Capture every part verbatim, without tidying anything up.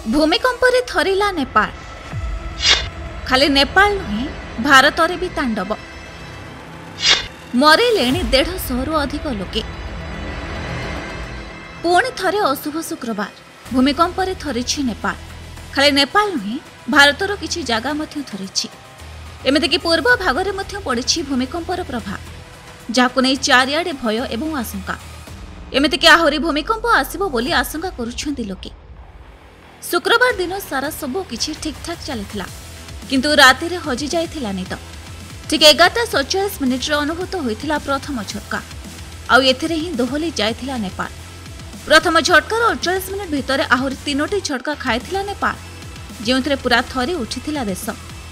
भूमिकंप रे थरिला नेपाल। खाली नेपाल नुहे भारत रे भी तांडव। मरेले देढ़ शहरु अधिक लोके। पुणी थरे अशुभ शुक्रवार भूमिकंप रे थरिछि नेपाल। खाली नेपाल नुहे भारतर किछि जागा मध्य थरिछि। एमितिकि पूर्व भागरे मध्य पड़िछि भूमिकंपर प्रभाव, जाहाकु नै चारिआडे भय एवं आशंका। एमितिकि आहुरी भूमिकंप आसिबो बोली आशंका करुछन्ति लोके। शुक्रवार दिन सारा सबु किछि ठीक ठाक चलिथिला, किंतु राति रे हजि जाइथिला निद। ठीक एगारटा सैंतालीस मिनिट रे अनुभूत होइथिला प्रथम झटका। आउ एथिरे ही दोहली जाइथिला नेपाल। प्रथम झटकार अड़चाश मिनिट भितर आहुरी तीनोटी झटका खाइथिला नेपाल, जेउथिरे पूरा थरी उठिथिला देश।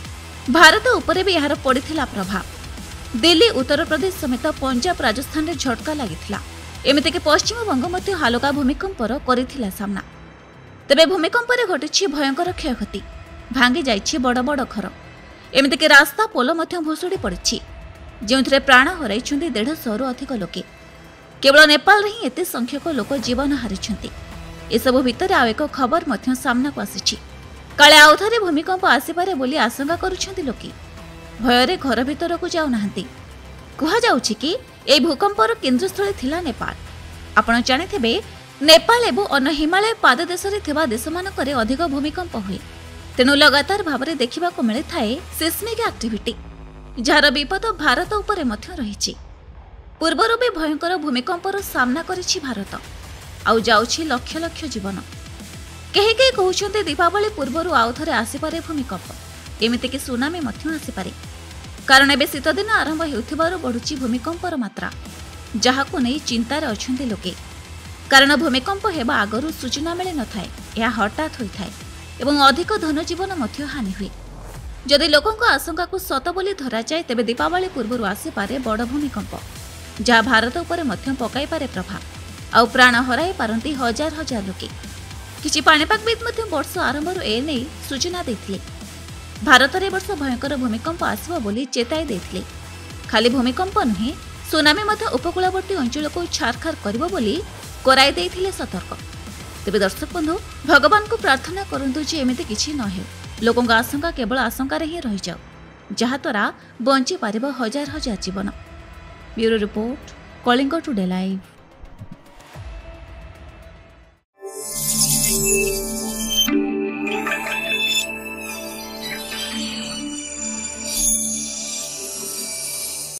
भारत उपरे भी यार पड़िथिला प्रभाव। दिल्ली, उत्तर प्रदेश समेत पंजाब, राजस्थान रे झटका लागिथिला। एमितिकि पश्चिम बंग मध्य हालका भूमिकंपर करिथिला सामना। तेबे भूमिकंप रे घटिछि भयंकर क्षयक्षति। भांगी जाइछि बड़ बड़ घर। एमितिकि रास्ता पोल मध्य भुसुड़ी पड़िछि, जेउथिरे प्राण हराइछन्ति देढ़ शहरु अधिक लोके। केवल नेपाल रे ही एते संख्यक लोक जीवन हारिछन्ति। एसबु भितर आउ एक खबर मध्य सामना को आसिछि। काले आउथरे भूमिकंप आसिपारे बोली आशंका करुछन्ति लोके। भयरे घर भितरकु जाउ नाहंती। कुहा जाउछि कि एई भूकंपर केन्द्रस्थळी थिला नेपाल। आपण जानिथिबे नेपाल एवं अन्य हिमालय पाद देश थिबा देशमानकरे अधिक भूमिकंप हुए। तेणु लगातार भावरे देखिबाको मिले थाए सिस्मिक एक्टिविटी, जार विपद भारत उपरे मध्य रहिछि। पूर्वरु भी भयंकर भूमिकंपर सामना करिछि भारत। आउ जाउछि लक्ष लक्ष जीवन। केही केही कहउछन्ते दीपावली पूर्वरु आउथरे आसिपारे भूमिकंप। एमितिकि सुनामी मध्य आसिपारे, कारण एबे शीत दिन आरंभ हेउथिबारु बढुछि भूमिकंपर मात्रा, जाहाकु नै चिंतार अछन्ति लोके। कारण भूमिकंप हेबा आगरु सूचना मिले न थाए। यह हठात होइथाए एवं अधिक धन जीवन मध्य हानि हुए। जदि लोकंक आशंका को सत बोली धरा जाए, तेबे दीपावली पूर्वरु आसिपारे बड़ भूमिकंप, जहा भारत उपरे मध्य पकाई पारे प्रभाव। आउ प्राण हराई पारंती हजार हजार लोके। किछि पाणीपागविद मध्य वर्ष आरंभरु ए नै सूचना दैथिले। भारत रे वर्ष भयंकर भूमिकंप आसिबो बोली चेताई दैथिले। खाली भूमिकंप नुहे, सुनामी मध्य उपकूलवर्ती अंचल को छारखार करिबो बोली कराई देइथिले सतर्क। तेबे दर्शक बंधु, भगवान को प्रार्थना करंतु जे एमिति किछि न हे। लोकंक आशंका केवल आशंका रे ही रहि जाउ, जहा द्वारा बंची पारिबो हजार हजार जीवन। Bureau report, Kalinga today live.